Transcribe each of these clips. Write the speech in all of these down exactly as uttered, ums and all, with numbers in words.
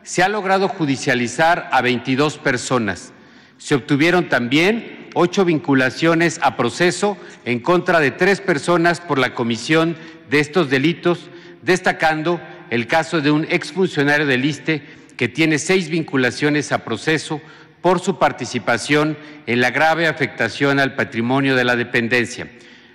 se ha logrado judicializar a veintidós personas. Se obtuvieron también ocho vinculaciones a proceso en contra de tres personas por la comisión de estos delitos, destacando el caso de un exfuncionario del ISSSTE que tiene seis vinculaciones a proceso por su participación en la grave afectación al patrimonio de la dependencia.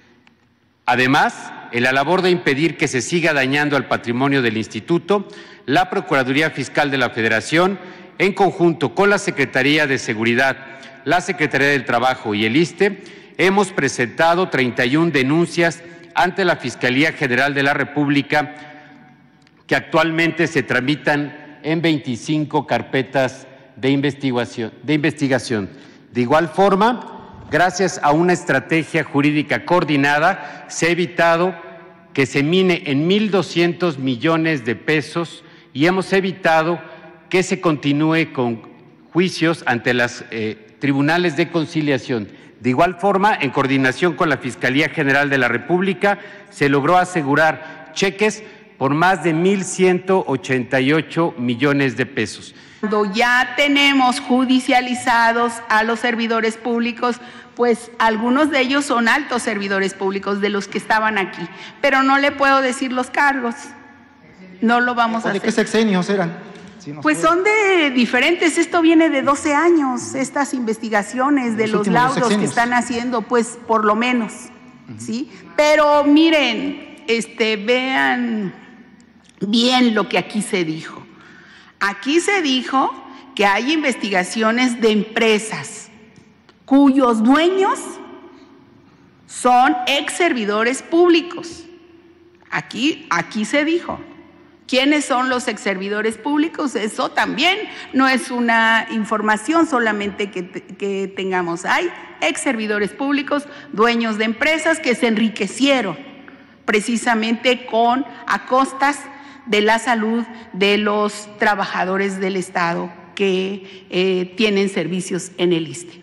Además, en la labor de impedir que se siga dañando al patrimonio del Instituto, la Procuraduría Fiscal de la Federación, en conjunto con la Secretaría de Seguridad, la Secretaría del Trabajo y el ISSSTE, hemos presentado treinta y una denuncias ante la Fiscalía General de la República que actualmente se tramitan en veinticinco carpetas de investigación. De investigación. De igual forma, gracias a una estrategia jurídica coordinada, se ha evitado que se mine en mil doscientos millones de pesos y hemos evitado que se continúe con juicios ante los eh, tribunales de conciliación. De igual forma, en coordinación con la Fiscalía General de la República, se logró asegurar cheques por más de mil ciento ochenta y ocho millones de pesos. Cuando ya tenemos judicializados a los servidores públicos, pues algunos de ellos son altos servidores públicos de los que estaban aquí, pero no le puedo decir los cargos, no lo vamos a hacer. ¿De qué sexenios eran? Si pues puede. Son de diferentes, esto viene de doce años, estas investigaciones de los, los laudos que están haciendo, pues por lo menos, uh-huh. ¿sí? Pero miren, este, vean bien lo que aquí se dijo. Aquí se dijo que hay investigaciones de empresas cuyos dueños son ex servidores públicos. Aquí, aquí se dijo. ¿Quiénes son los ex servidores públicos? Eso también no es una información solamente que, que tengamos. Hay ex servidores públicos, dueños de empresas que se enriquecieron precisamente con a costas de la salud de los trabajadores del Estado que eh, tienen servicios en el ISSSTE.